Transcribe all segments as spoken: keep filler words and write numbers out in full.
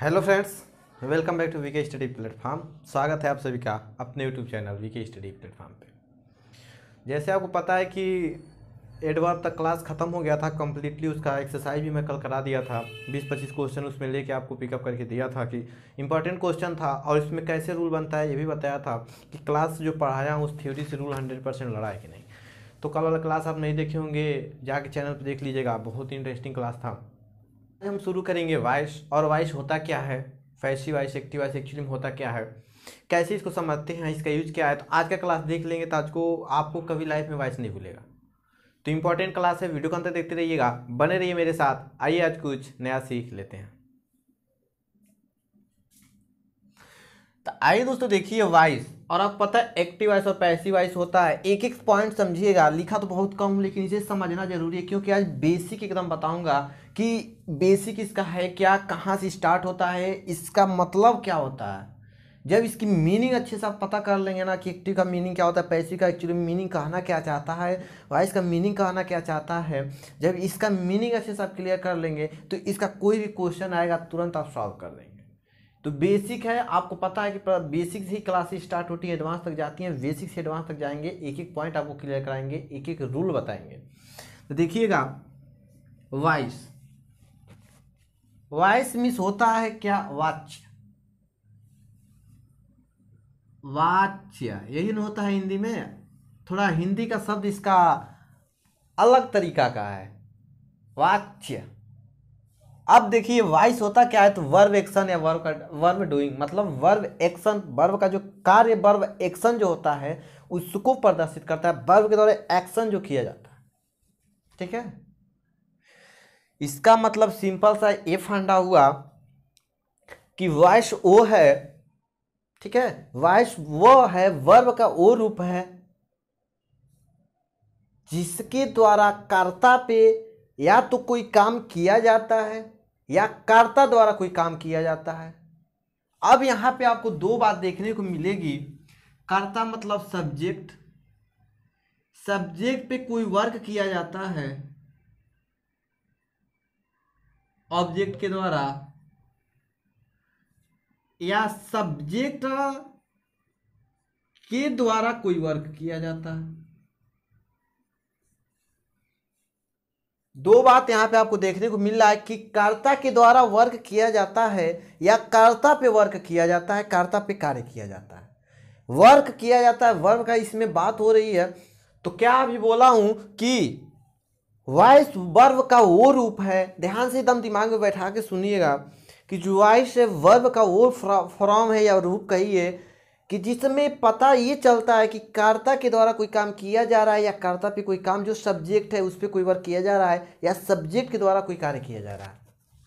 Hello friends, welcome back to VK study platform. स्वागत है आप सभी का अपने YouTube channel VK study platform पे। जैसे आपको पता है कि एडवर्ब तक क्लास ख़त्म हो गया था कम्प्लीटली, उसका एक्सरसाइज भी मैं कल करा दिया था। बीस पच्चीस क्वेश्चन उसमें लेके आपको पिकअप करके दिया था कि इंपॉर्टेंट क्वेश्चन था और इसमें कैसे रूल बनता है ये भी बताया था कि क्लास जो पढ़ाया उस थ्योरी से रूल हंड्रेड परसेंट लड़ा है कि नहीं। तो कल वाला क्लास आप नहीं देखे होंगे, जाके चैनल पर देख लीजिएगा, बहुत ही इंटरेस्टिंग क्लास था। आज हम शुरू करेंगे वॉइस। और वॉइस होता क्या है, passive voice, active voice actually में होता क्या है, कैसे इसको समझते हैं, इसका यूज क्या है। तो आज का क्लास देख लेंगे तो आज को आपको कभी लाइफ में वॉइस नहीं भूलेगा। तो इंपॉर्टेंट क्लास है, वीडियो को अंत तक देखते रहिएगा, बने रहिए मेरे साथ। आइए आज कुछ नया सीख लेते हैं। तो आइए दोस्तों देखिए वॉइस। और आपको पता है एक्टिव वॉइस और पैसिव वॉइस होता है। एक एक पॉइंट समझिएगा, लिखा तो बहुत कम लेकिन इसे समझना जरूरी है, क्योंकि आज बेसिक एकदम बताऊंगा कि बेसिक इसका है क्या, कहाँ से स्टार्ट होता है, इसका मतलब क्या होता है। जब इसकी मीनिंग अच्छे से आप पता कर लेंगे ना कि एक्टिव का मीनिंग क्या होता है, पैसिव का एक्चुअली मीनिंग कहना क्या चाहता है, वॉइस का मीनिंग कहना क्या चाहता है, जब इसका मीनिंग अच्छे से आप क्लियर कर लेंगे तो इसका कोई भी क्वेश्चन आएगा तुरंत आप सॉल्व कर लेंगे। तो बेसिक है, आपको पता है कि बेसिक से ही क्लासेस स्टार्ट होती है, एडवांस तक जाती हैं। बेसिक से एडवांस तक जाएंगे, एक एक पॉइंट आपको क्लियर कराएंगे, एक एक रूल बताएंगे। तो देखिएगा वॉइस। वॉइस मीन्स होता है क्या, वाच्य। वाच्य यही ना होता है हिंदी में। थोड़ा हिंदी का शब्द इसका अलग तरीका का है, वाच्य। अब देखिए वॉइस होता क्या है, तो वर्ब एक्शन या वर्ब का वर्ब डूइंग, मतलब वर्ब एक्शन, वर्ब का जो कार्य, वर्ब एक्शन जो होता है उसको प्रदर्शित करता है। वर्ब के द्वारा एक्शन जो किया जाता है, ठीक है। इसका मतलब सिंपल सा ये फंडा हुआ कि वॉइस वो है, ठीक है। वॉइस वो है, वर्ब का वो रूप है जिसके द्वारा कर्ता पे या तो कोई काम किया जाता है या कर्ता द्वारा कोई काम किया जाता है। अब यहां पे आपको दो बात देखने को मिलेगी। कर्ता मतलब सब्जेक्ट, सब्जेक्ट पे कोई वर्क किया जाता है ऑब्जेक्ट के द्वारा, या सब्जेक्ट के द्वारा कोई वर्क किया जाता है। दो बात यहां पे आपको देखने को मिल रहा है कि कर्ता के द्वारा वर्क किया जाता है या कर्ता पे वर्क किया जाता है, कर्ता पे कार्य किया जाता है, वर्क किया जाता है, वर्ब का इसमें बात हो रही है। तो क्या अभी बोला हूं कि वॉइस वर्ब का वो रूप है, ध्यान से एकदम दिमाग में बैठा के सुनिएगा कि जो वॉइस है वर्ब का वो फॉर्म है या रूप कहिए कि जिसमें पता ये चलता है कि कर्ता के द्वारा कोई काम किया जा रहा है या कर्ता पे कोई काम, जो सब्जेक्ट है उस पर कोई वर्क किया जा रहा है या सब्जेक्ट के द्वारा कोई कार्य किया जा रहा है।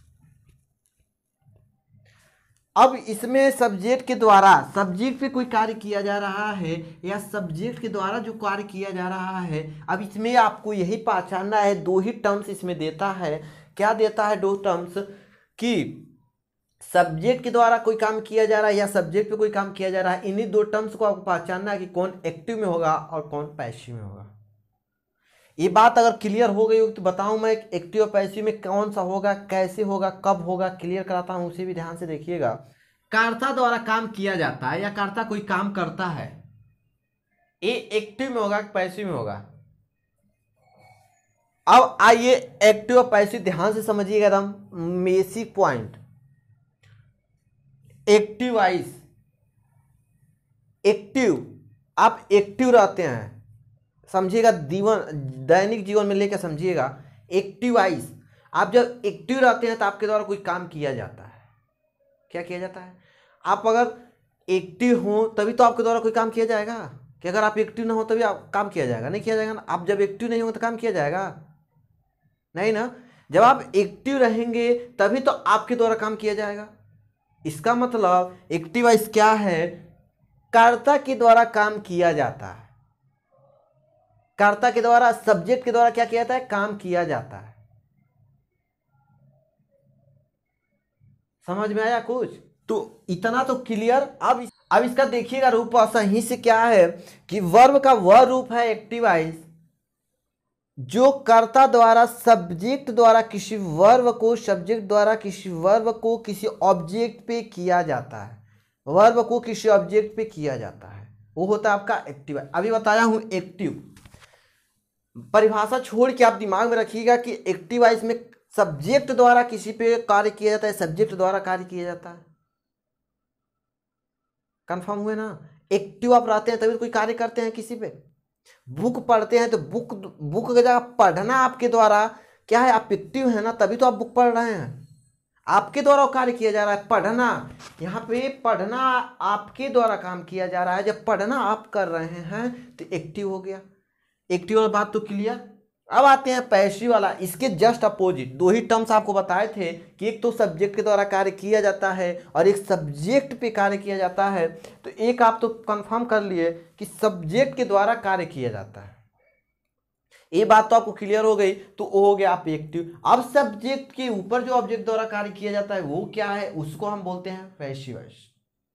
अब इसमें सब्जेक्ट के द्वारा, सब्जेक्ट पे कोई कार्य किया जा रहा है या सब्जेक्ट के द्वारा जो कार्य किया जा रहा है, अब इसमें आपको यही पहचानना है। दो ही टर्म्स इसमें देता है। क्या देता है? दो टर्म्स कि सब्जेक्ट के द्वारा कोई काम किया जा रहा है या सब्जेक्ट पे कोई काम किया जा रहा है। इन्हीं दो टर्म्स को आपको पहचानना है कि कौन एक्टिव में होगा और कौन पैसिव में होगा। ये बात अगर क्लियर हो गई हो तो बताऊं मैं एक्टिव और पैसिव में कौन सा होगा, कैसे होगा, कब होगा, क्लियर कराता हूं, उसे भी ध्यान से देखिएगा। कर्ता द्वारा काम किया जाता है या कर्ता कोई काम करता है, ये एक्टिव में होगा कि पैसिव में होगा। अब आइए एक्टिव और पैसिव ध्यान से समझिएगा, एकदम basic point. Active voice, active, आप एक्टिव रहते हैं, समझिएगा, जीवन दैनिक जीवन में लेकर समझिएगा। एक्टिव वॉइस, आप जब एक्टिव रहते हैं तो आपके द्वारा कोई काम किया जाता है। क्या किया जाता है? आप अगर एक्टिव हो तभी तो आपके द्वारा कोई काम किया जाएगा, कि अगर आप एक्टिव ना हो तभी आप काम किया जाएगा? नहीं किया जाएगा ना। आप जब एक्टिव नहीं हो तो काम किया जाएगा नहीं ना। जब आप एक्टिव रहेंगे तभी तो आपके द्वारा काम किया जाएगा। इसका मतलब एक्टिव वॉइस क्या है? कर्ता के द्वारा काम किया जाता है, कर्ता के द्वारा, सब्जेक्ट के द्वारा क्या किया जाता है? काम किया जाता है। समझ में आया कुछ? तो इतना तो क्लियर। अब अब इसका देखिएगा रूप सही से क्या है कि वर्ब का वह रूप है एक्टिव वॉइस जो कर्ता द्वारा सब्जेक्ट द्वारा किसी वर्ब को सब्जेक्ट द्वारा किसी वर्ब को किसी ऑब्जेक्ट पे किया जाता है, वर्ब को किसी ऑब्जेक्ट पे किया जाता है, वो होता है आपका एक्टिव। अभी बताया हूं एक्टिव, परिभाषा छोड़ के आप दिमाग में रखिएगा कि एक्टिव वॉइस में सब्जेक्ट द्वारा किसी पे कार्य किया जाता है, सब्जेक्ट द्वारा कार्य किया जाता है। कंफर्म हुए ना? एक्टिव आप रहते हैं तभी तो कोई कार्य करते हैं किसी पे। बुक पढ़ते हैं तो बुक बुक की जगह पढ़ना आपके द्वारा क्या है, आप एक्टिव है ना, तभी तो आप बुक पढ़ रहे हैं, आपके द्वारा कार्य किया जा रहा है। पढ़ना, यहाँ पे पढ़ना आपके द्वारा काम किया जा रहा है, जब पढ़ना आप कर रहे हैं तो एक्टिव हो गया। एक्टिव वाला बात तो क्लियर। अब आते हैं पैसिव वाला, इसके जस्ट अपोजिट। दो ही टर्म्स आपको बताए थे कि एक तो सब्जेक्ट के द्वारा कार्य किया जाता है और एक सब्जेक्ट पे कार्य किया जाता है। तो एक आप तो कंफर्म कर लिए कि सब्जेक्ट के द्वारा कार्य किया जाता है, ये बात तो आपको क्लियर हो गई। तो वो हो गया आप एक्टिव। अब सब्जेक्ट के ऊपर जो ऑब्जेक्ट द्वारा कार्य किया जाता है वो क्या है, उसको हम बोलते हैं पैसिव वॉइस।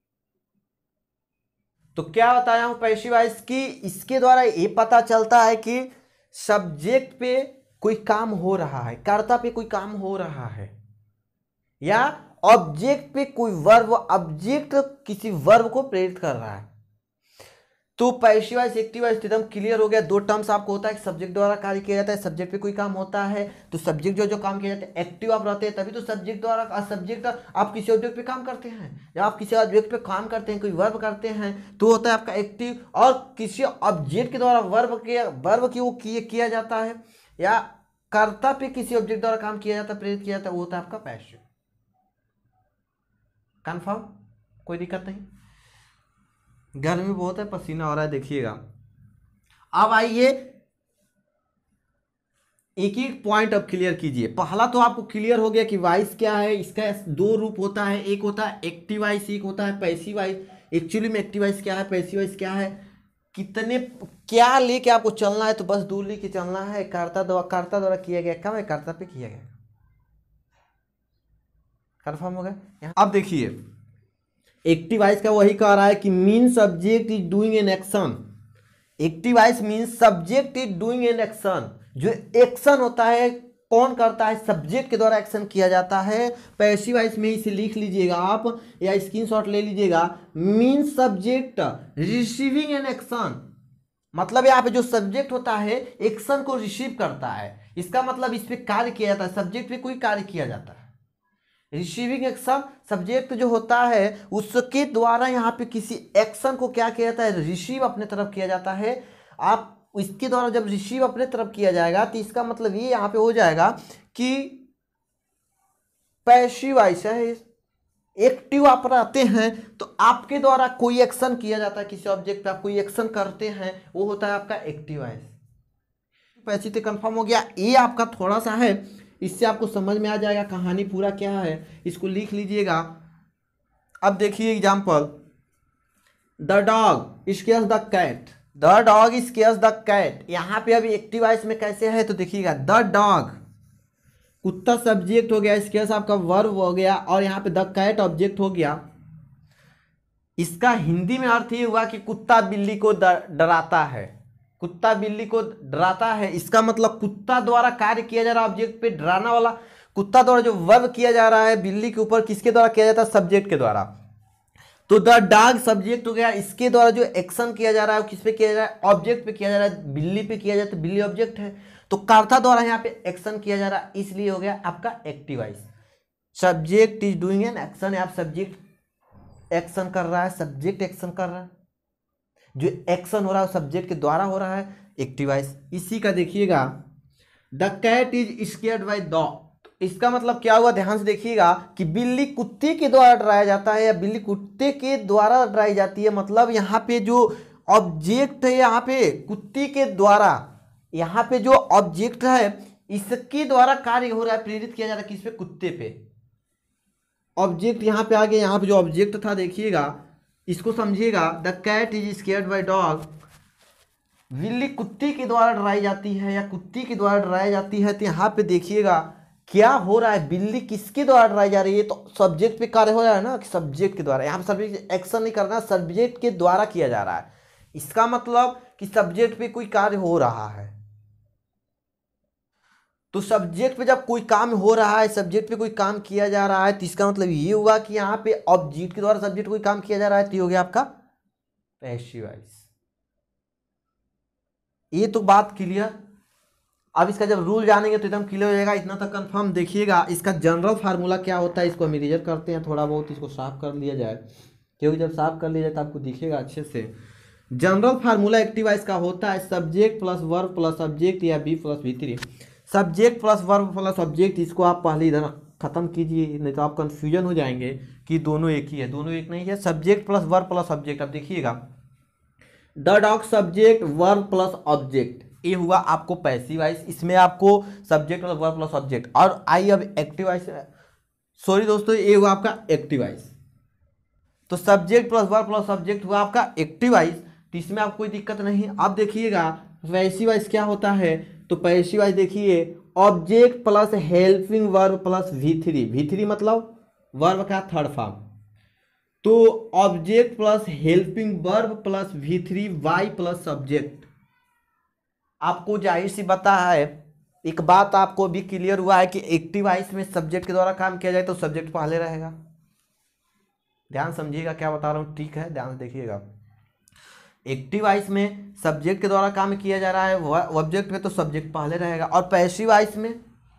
तो क्या बताया हूं पैसिव वॉइस की, इसके द्वारा ये पता चलता है कि सब्जेक्ट पे कोई काम हो रहा है, कर्ता पे कोई काम हो रहा है, या ऑब्जेक्ट पे कोई वर्ब, ऑब्जेक्ट किसी वर्ब को प्रेरित कर रहा है। तो पैसिव वॉइस एक्टिव वॉइस एकदम क्लियर हो गया। दो टर्म्स आपको होता है, सब्जेक्ट द्वारा कार्य किया जाता है, सब्जेक्ट पे कोई काम होता है। तो सब्जेक्ट जो जो काम किया जाता है, एक्टिव आप रहते हैं तभी तो सब्जेक्ट द्वारा, सब्जेक्ट आप किसी ऑब्जेक्ट पे काम करते हैं। जब आप किसी ऑब्जेक्ट पे काम करते हैं, कोई वर्ब करते हैं, तो होता है आपका एक्टिव। और किसी ऑब्जेक्ट के द्वारा वर्ब के वर्ब की वो किया जाता है, या कर्ता पे किसी ऑब्जेक्ट द्वारा काम किया जाता है, प्रेरित किया जाता है, वो होता है आपका पैसिव। कन्फर्म? कोई दिक्कत नहीं? गर्मी बहुत है, पसीना हो रहा है, देखिएगा। अब आइए एक एक पॉइंट अब क्लियर कीजिए। पहला तो आपको क्लियर हो गया कि वॉइस क्या है, इसका दो रूप होता है, एक होता है एक्टिव वॉइस, एक होता है पैसिव वॉइस। एक्चुअली में एक्टिव वॉइस क्या है, पैसिव वॉइस क्या है, कितने क्या लेके आपको चलना है, तो बस दूर लेके चलना है। कर्ता द्वारा कर्ता द्वारा किया गया काम है, कर्ता पे किया गया। कन्फर्म हो गया? अब देखिए एक्टिव वॉइस का वही कह रहा है कि mean subject is doing an action. Active voice means subject is doing an action. जो एक्शन होता है कौन करता है, सब्जेक्ट के द्वारा एक्शन किया जाता है। पैसिव वॉइस में इसे लिख लीजिएगा आप या स्क्रीनशॉट ले लीजिएगा। Mean subject receiving an action, मतलब यहाँ पे जो सब्जेक्ट होता है एक्शन को रिसीव करता है, इसका मतलब इस पे कार्य किया जाता है, सब्जेक्ट पे कोई कार्य किया जाता है। रिसीविंग एक्शन, सब्जेक्ट जो होता है उसके द्वारा यहाँ पे किसी एक्शन को क्या किया जाता है, रिसीव अपने तरफ किया जाता है। आप इसके द्वारा जब रिसीव अपने तरफ किया जाएगा तो इसका मतलब ये यहाँ पे हो जाएगा कि पैसिव वॉइस है। एक्टिव आप रहते हैं तो आपके द्वारा कोई एक्शन किया जाता है, किसी ऑब्जेक्ट पे आप कोई एक्शन करते हैं, वो होता है आपका एक्टिव वॉइस। पैसिव तो कंफर्म हो गया। ये आपका थोड़ा सा है, इससे आपको समझ में आ जाएगा कहानी पूरा क्या है, इसको लिख लीजिएगा। अब देखिए example, the dog scares the cat, the dog scares the cat. यहाँ पे अभी एक्टिव वॉइस में कैसे है तो देखिएगा, द डॉग कुत्ता सब्जेक्ट हो गया, स्केयर्स आपका वर्ब हो गया, और यहाँ पे द कैट ऑब्जेक्ट हो गया। इसका हिंदी में अर्थ ये हुआ कि कुत्ता बिल्ली को डराता है, कुत्ता बिल्ली को डराता है। इसका मतलब कुत्ता द्वारा कार्य किया जा रहा है ऑब्जेक्ट पे, डराना वाला कुत्ता द्वारा जो वर्ब किया जा रहा है बिल्ली के ऊपर, किसके द्वारा किया जाता है, सब्जेक्ट के द्वारा। तो द डॉग सब्जेक्ट हो गया, इसके द्वारा जो एक्शन किया जा रहा है किस पे किया जा रहा है, ऑब्जेक्ट पे किया जा रहा है, बिल्ली पे किया जाता है, बिल्ली ऑब्जेक्ट है। तो कर्ता द्वारा यहाँ पे एक्शन किया जा रहा है, इसलिए हो गया आपका active voice. Subject is doing an action, आप सब्जेक्ट एक्शन कर रहा है, सब्जेक्ट एक्शन कर रहा है, जो एक्शन हो रहा है सब्जेक्ट के द्वारा हो रहा है, एक्टिव वॉइस। इसी का देखिएगा, the cat is scared by dog. इसका मतलब क्या हुआ, ध्यान से देखिएगा कि बिल्ली कुत्ते के द्वारा डराया जाता है या बिल्ली कुत्ते के द्वारा डराई जाती है। मतलब यहाँ पे जो ऑब्जेक्ट है, यहाँ पे कुत्ते के द्वारा, यहाँ पे जो ऑब्जेक्ट है इसके द्वारा कार्य हो रहा है, प्रेरित किया जा रहा है किस पे, कुत्ते पे। ऑब्जेक्ट यहाँ पे आ गया, यहाँ पे जो ऑब्जेक्ट था देखिएगा, इसको समझिएगा। The cat is scared by dog, बिल्ली कुत्ते के द्वारा डराई जाती है या कुत्ती के द्वारा डराई जाती है। तो यहाँ पे देखिएगा क्या हो रहा है, बिल्ली किसके द्वारा डराई जा रही है, तो सब्जेक्ट पे कार्य हो रहा है ना, कि सब्जेक्ट के द्वारा। यहाँ पे सब्जेक्ट एक्शन नहीं करना, सब्जेक्ट के द्वारा किया जा रहा है। इसका मतलब कि सब्जेक्ट पे कोई कार्य हो रहा है। तो सब्जेक्ट पे जब कोई काम हो रहा है, सब्जेक्ट पे कोई काम किया जा रहा है, तो इसका मतलब ये हुआ कि यहाँ पे ऑब्जेक्ट के द्वारा सब्जेक्ट कोई काम किया जा रहा है, तो ये हो गया आपका पैसिव वॉइस। ये तो बात क्लियर। अब इसका जब रूल जानेंगे तो एकदम क्लियर हो जाएगा। इतना तक कंफर्म। देखिएगा इसका जनरल फार्मूला क्या होता है, इसको हम इरेजर करते हैं थोड़ा बहुत, इसको साफ कर लिया जाए, क्योंकि जब साफ कर लिया जाए तो आपको दिखेगा अच्छे से। जनरल फार्मूला एक्टिव वॉइस का होता है subject plus verb plus subject या be plus V three. Subject plus verb plus subject, इसको आप पहले इधर खत्म कीजिए, नहीं तो आप कंफ्यूजन हो जाएंगे कि दोनों एक ही है। दोनों एक नहीं है। Subject plus verb plus subject. अब देखिएगा the dog subject verb plus object, ये हुआ आपको पैसिव वॉइस। इसमें आपको subject plus verb plus object. और आई अब एक्टिव वॉइस, सॉरी दोस्तों, ये हुआ आपका एक्टिव वॉइस। तो subject plus verb plus subject हुआ आपका एक्टिव वॉइस, तो इसमें आप कोई दिक्कत नहीं। अब देखिएगा पैसिव वॉइस क्या होता है, तो पैसिव वॉइस देखिए object plus helping verb plus V three. V three मतलब वर्ब का थर्ड फॉर्म, तो object plus helping verb plus V three by plus subject. आपको जाहिर सी बता है, एक बात आपको भी क्लियर हुआ है कि एक्टिव वॉइस में सब्जेक्ट के द्वारा काम किया जाए तो सब्जेक्ट पहले रहेगा। ध्यान समझिएगा क्या बता रहा हूँ, ठीक है, ध्यान से देखिएगा। एक्टिव वॉइस में सब्जेक्ट के द्वारा काम किया जा रहा है ऑब्जेक्ट पे, तो सब्जेक्ट पहले रहेगा। और पैसिव वॉइस में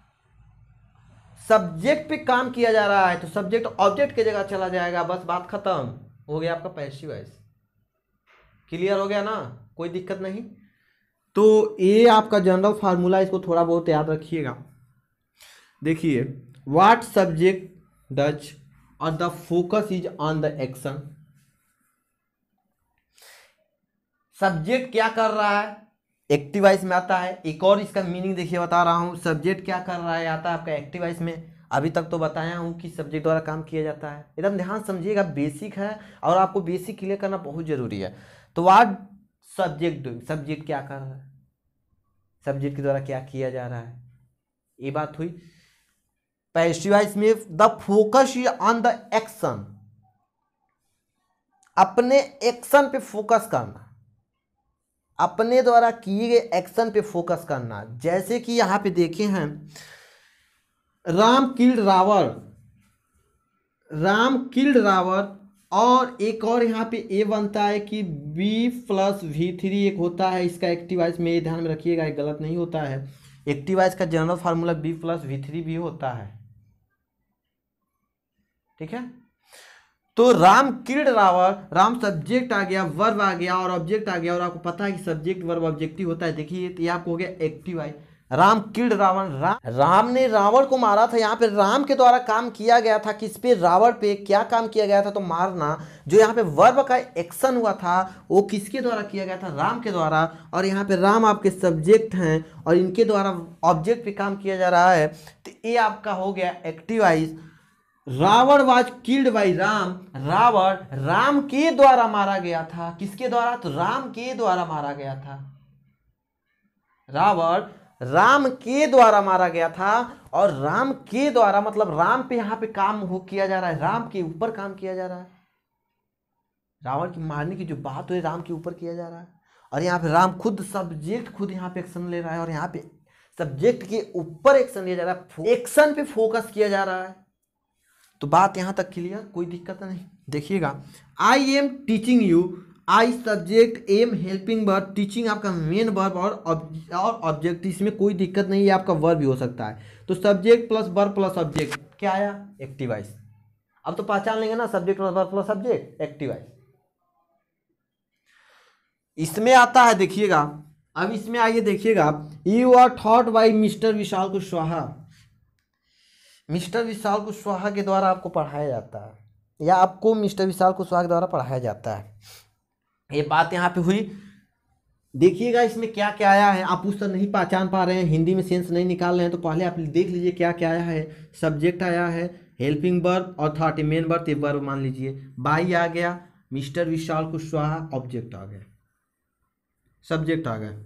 सब्जेक्ट पे काम किया जा रहा है तो सब्जेक्ट ऑब्जेक्ट की जगह चला जाएगा। बस बात खत्म हो गया आपका पैसिव वॉइस। क्लियर हो गया ना, कोई दिक्कत नहीं। तो ये आपका जनरल फार्मूला, इसको थोड़ा बहुत याद रखिएगा। देखिए व्हाट सब्जेक्ट डज और the focus is on the action. Subject क्या कर रहा है एक्टिव वॉइस में आता है। एक और इसका मीनिंग देखिए बता रहा हूँ, सब्जेक्ट क्या कर रहा है आता है आपका एक्टिव वॉइस में। अभी तक तो बताया हूँ कि सब्जेक्ट द्वारा काम किया जाता है। एकदम ध्यान समझिएगा, बेसिक है और आपको बेसिक क्लियर करना बहुत जरूरी है। तो व्हाट सब्जेक्ट डूइंग, सब्जेक्ट क्या कर रहा है, सब्जेक्ट के द्वारा क्या किया जा रहा है, ये बात हुई। पैसिव वॉइस में the focus is on the action, अपने एक्शन पे फोकस करना, अपने द्वारा किए गए एक्शन पे फोकस करना। जैसे कि यहां पे देखे हैं राम किल्ड रावण, राम किल्ड रावण। और एक और यहाँ पे ए बनता है कि बी प्लस वी थ्री एक होता है इसका एक्टिव वॉइस में, ये ध्यान में रखिएगा, एक गलत नहीं होता है। एक्टिव वॉइस का general formula be plus V three भी होता है, ठीक है। तो राम किल्ड रावण, राम सब्जेक्ट आ गया, वर्ब आ गया और ऑब्जेक्ट आ गया। और आपको पता है कि सब्जेक्ट वर्ब ऑब्जेक्टिव होता है। देखिए ये आपको हो गया active voice. Ram killed Ravan, रा, राम ने रावण को मारा था। यहाँ पे राम के द्वारा काम किया गया था किस पे, रावण पे। क्या काम किया गया था, तो मारना। जो यहाँ पे वर्ब का एक्शन हुआ था वो किसके द्वारा किया गया था, राम के द्वारा। और यहाँ पे राम आपके सब्जेक्ट हैं और इनके द्वारा ऑब्जेक्ट पे काम किया जा रहा है, तो ये आपका हो गया active voice. Ravan was killed by Ram, Ravan Ram के द्वारा मारा गया था। किसके द्वारा, तो राम के द्वारा मारा गया था। रावण राम के द्वारा मारा गया था। और राम के द्वारा मतलब राम पे यहाँ पे काम हो किया जा रहा है, राम के ऊपर काम किया जा रहा है। रावण की मारने की जो बात है राम के ऊपर किया जा रहा है। और यहाँ पे राम खुद सब्जेक्ट खुद यहाँ पे एक्शन ले रहा है और यहाँ पे सब्जेक्ट के ऊपर एक्शन लिया जा रहा है, एक्शन पे फोकस किया जा रहा है। तो बात यहां तक क्लियर, कोई दिक्कत नहीं। देखिएगा I am teaching you, I subject, am helping verb, teaching आपका मेन वर्ब और ऑब्जेक्ट, इसमें कोई दिक्कत नहीं है, आपका वर्ब भी हो सकता है। तो subject plus verb plus object क्या आया, एक्टिव वॉइस। अब तो पहचान लेंगे ना, subject plus verb plus subject, active voice. इसमें आता है देखिएगा, अब इसमें आइए देखिएगा, you are thought by mister Vishal Kushwaha. Mister Vishal Kushwaha के द्वारा आपको पढ़ाया जाता है या आपको मिस्टर विशाल कुशवाहा के द्वारा पढ़ाया जाता है। ये बात यहाँ पे हुई। देखिएगा इसमें क्या क्या आया है। आप पुस्तक नहीं पहचान पा रहे हैं, हिंदी में सेंस नहीं निकाल रहे हैं, तो पहले आप देख लीजिए क्या क्या आया है। सब्जेक्ट आया है, हेल्पिंग वर्ब और थॉट, मेन वर्ब ते वर्ब मान लीजिए। बाई आ गया, मिस्टर विशाल कुशवाहा, ऑब्जेक्ट आ गया, सब्जेक्ट आ गया।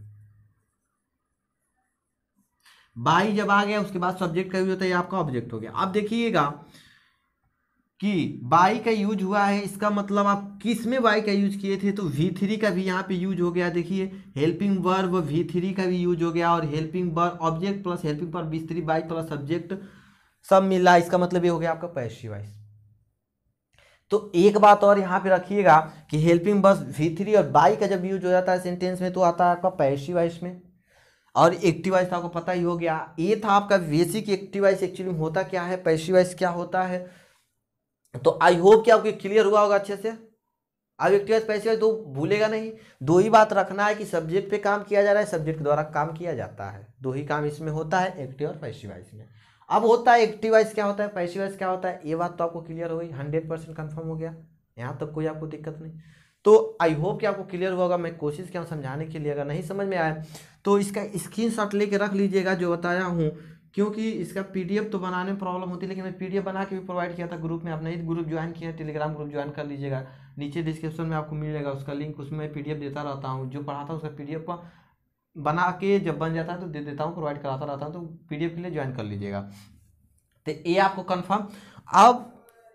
बाई जब आ गया उसके बाद सब्जेक्ट का यूज होता है, आपका ऑब्जेक्ट हो गया। अब देखिएगा कि बाई का यूज हुआ है, इसका मतलब आप किस में बाई का यूज किए थे, तो वी थ्री का भी यहाँ पे यूज हो गया। देखिए हेल्पिंग वर्ब वी थ्री का भी यूज हो गया, और helping verb object plus helping verb V three by plus subject सब मिला, इसका मतलब ये हो गया आपका पैसिव वॉइस। तो एक बात और यहाँ पे रखिएगा कि हेल्पिंग बस वी थ्री और बाई का जब यूज हो जाता है सेंटेंस में तो आता है आपका पैसिव वॉइस में। और एक्टिव वॉइस तो आपको पता ही हो गया, ये था आपका बेसिक एक्टिव वॉइस एक्चुअली होता क्या है, पैसिव वॉइस क्या होता है। तो आई होप कि आपको क्लियर हुआ होगा अच्छे से। अब एक्टिव वॉइस पैसिव वॉइस दो भूलेगा नहीं, दो ही बात रखना है कि सब्जेक्ट पे काम किया जा रहा है, सब्जेक्ट के द्वारा काम किया जाता है, दो ही काम इसमें होता है एक्टिव और पैसिव वॉइस में। अब होता है एक्टिव वॉइस क्या होता है, पैसिव वॉइस क्या होता है, ये बात तो आपको क्लियर हो गई, हंड्रेड परसेंट कन्फर्म हो गया, यहाँ तक कोई आपको दिक्कत नहीं। तो आई होप कि आपको क्लियर हुआ होगा, मैं कोशिश किया हूँ समझाने के लिए, अगर नहीं समझ में आया तो इसका स्क्रीनशॉट लेके रख लीजिएगा जो बताया हूँ, क्योंकि इसका पीडीएफ तो बनाने में प्रॉब्लम होती है, लेकिन मैं पीडीएफ बना के भी प्रोवाइड किया था ग्रुप में। आप नहीं ग्रुप ज्वाइन किया है, टेलीग्राम ग्रुप ज्वाइन कर लीजिएगा, नीचे डिस्क्रिप्शन में आपको मिलेगा उसका लिंक, उसमें पीडीएफ देता रहता हूँ, जो पढ़ाता हूँ उसका पीडीएफ का बना के जब बन जाता है तो दे देता हूँ, प्रोवाइड कराता रहता हूँ, तो पीडीएफ के लिए ज्वाइन कर लीजिएगा। तो ये आपको कंफर्म। अब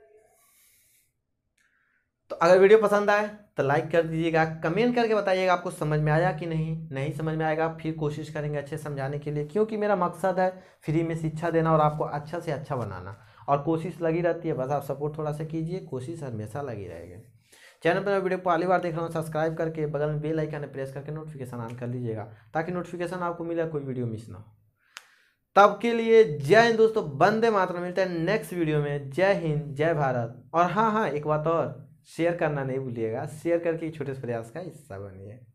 तो अगर वीडियो पसंद आए तो लाइक कर दीजिएगा, कमेंट करके बताइएगा आपको समझ में आया कि नहीं, नहीं समझ में आएगा फिर कोशिश करेंगे अच्छे समझाने के लिए, क्योंकि मेरा मकसद है फ्री में शिक्षा देना और आपको अच्छा से अच्छा बनाना, और कोशिश लगी रहती है, बस आप सपोर्ट थोड़ा सा कीजिए, कोशिश हमेशा लगी रहेगी। चैनल पर मैं वीडियो पहली बार देख रहा हूँ, सब्सक्राइब करके बगल में बेल आइकन प्रेस करके नोटिफिकेशन ऑन कर लीजिएगा, ताकि नोटिफिकेशन आपको मिले, कोई वीडियो मिस ना हो। तब के लिए जय हिंद दोस्तों, वंदे मातरम। मिलते हैं नेक्स्ट वीडियो में। जय हिंद, जय भारत। और हाँ हाँ एक बात और, शेयर करना नहीं भूलिएगा, शेयर करके छोटे से प्रयास का हिस्सा बनिए।